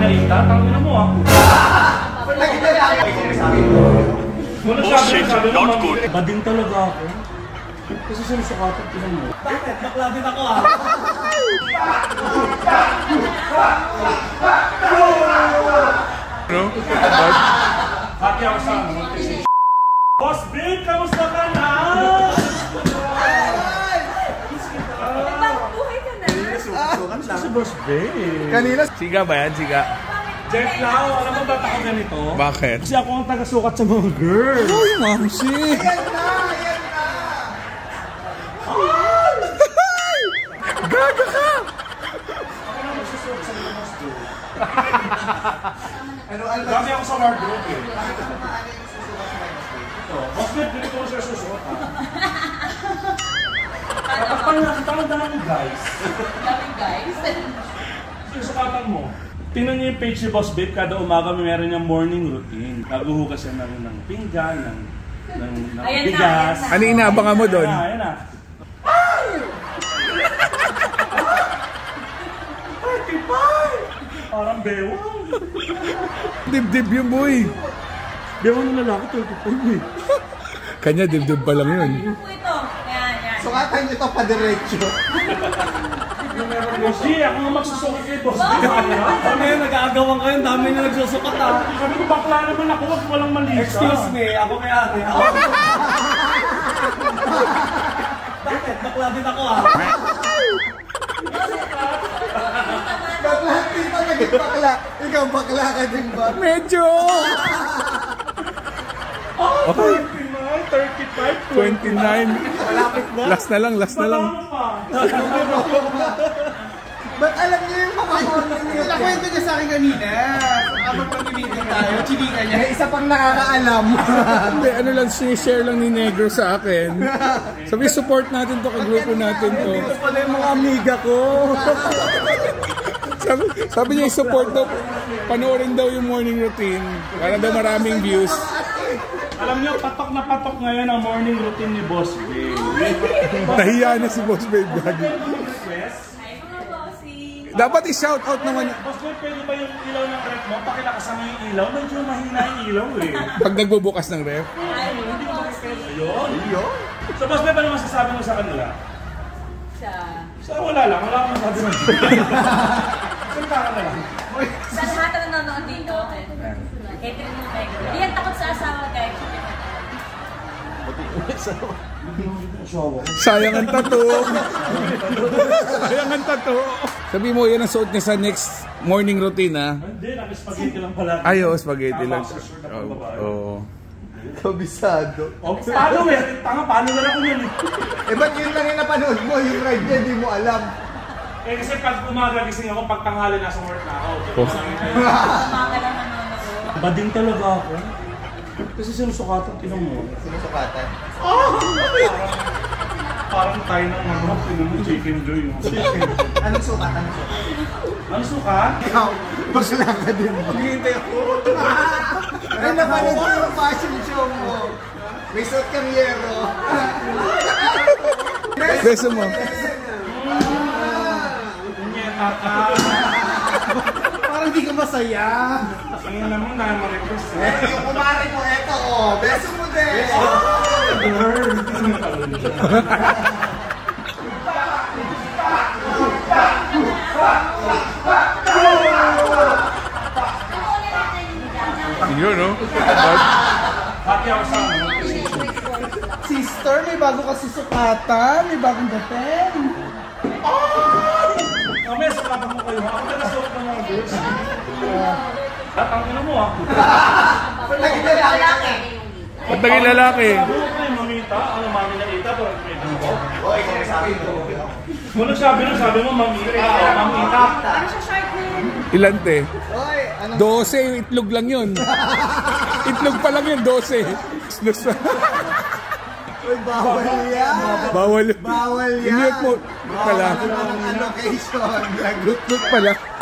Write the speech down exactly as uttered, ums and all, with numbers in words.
Manita, tangin mo ah. Oh shit, not good. Bading talaga ako. Kasi sinusukatan ko mo. Bakit? Bakla din ako ah. No? Hati ako sa ano. Boss Bill, kamusta ka na? Nagbabuhay ka na. Si Boss Bill. Kanina. Siga ba yan? Siga. Jeff Lau, alam mo ba't ako ganito? Bakit? Kasi ako ang taga-sukat sa mga girls. Uy, mamsi! Ayan na! Ayan na! Gaga ka! Ako na magsusuot sa mga Boss Bill. Ano, ano? Dami ako sa wardrobe eh. Boss Bill, dito ko siya susuot ha. Kapag pang nakita mo dami guys. Dami guys. Sinusukatan mo. Tingnan niyo yung page ni Boss Babe, kada umaga may meron niyang morning routine. Naguhugas siya ng, ng pinggan, ng, ng, ng Ayan bigas. na, ayan na. Ano inaabangan mo doon? Ayan na, ayan na. Ay! thirty-five! Parang bewang. Dibdib yung boy. Bewang ng lalaki, thirty-five eh. Kanya dibdib pa lang yun. Ano po ito? Ayan, ayan. Sukatan nyo ito pa diretso. Boss G, ako nga magsusukat kay Boss Babe. Ano yun? Nag-aagawan kayo. Ang dami na nagsusukat ah. Sabi ko, bakla naman ako, wag walang mali. Excuse me. Ako may ate. Ako. Bakit? Bakla din ako ah. Bakla, hindi pa naging bakla. Ikaw bakla ka din ba? Medyo! Okay. thirty-nine, thirty-five, twenty-nine. Malapit na. Last na lang, last na lang. Ba't alam niyo yung mga morning routine? Nakwento niya sa akin kanina. Habang pag-meeting tayo, chinikan niya. May isa pang nakakaalam. Hindi, ano lang, sinishare lang ni Negro sa akin. Sabi, support natin to, kagrupo natin to. Ito pala yung mga amiga ko. Sabi, sabi niya, support daw, panoorin daw yung morning routine. Para daw maraming views. Alam niyo, patok na patok ngayon ang morning routine ni Boss Babe. Nahiya na si Boss Babe. Gagi. Hi mga bossing. Dapat i-shout out naman. Boss Babe, pwede ba yung ilaw ng ref mo? Pakilakasan mo yung ilaw. Medyo mahina yung ilaw eh. Pag nagbubukas ng ref. Hi mga bossing. Ayun. So Boss Babe, ano masasabi mo sa kanila? Siya. So wala lang. Wala akong masabi mo. Salita ka na lang. Sa lahat na nanonood dito, Catherine mo kayo. Hindi yan takot sa asawa guys. Sayang ang tato. Sayang ang tato. Sabi mo, yan ang suot niya sa next morning routine, ha? Hindi, naki-spaghetti lang pala. Ay, oh, spaghetti lang. Boxer shirt na Oo. pagbabae. Oh, Kabisado. Oh, paano eh? Tanga, paano na lang ko yun eh? Eh, ba't yun lang yung napanood mo? Yung ride niya, di mo alam. Eh kasi pag umaga gising ako, pag tanghali nasa work na ako. Oh. Umaga lang nanonood. Bading talaga ako. Kasi sinusukatan, tinan mo. Sinusukatan. Parang tayo ng ano, tinan mo, chicken joy. Anong sukat? Anong sukat? Ano sukat? Ikaw, bakla ka din ba? Hihintay ako. Ay, napanood ko yung fashion show mo. May suot kang yero. beso mo. Punyeta ka. Parang di ka masaya. Ang naman na ma-request eh. Eh, yung kumari mo, eto, oh. Beso mo din. Yun, no? Hati ako sa ano. Sister, may bago ka susukatan. May bagong dating. Mamaya sukatan mo kayo. Ako na nasuot ng mga girls. Tatang ina mo ah. Lalaki. Pag naging lalaki. Sabi mo kayo, mamita. Ano, mami na ita? Pero may dito. Oh, ikaw sa akin to. Kung nagsabi nun, sabi mo, mamita. Oh, mamita. Ano siya short name? Ilan, te? Oy, anong... Dose, itlog lang yun. Itlog pa lang yun, dose. Uy, bawal yan. Bawal. Bawal yan. I-mute mo. Pala. Bawal ang allocation. Mute pala.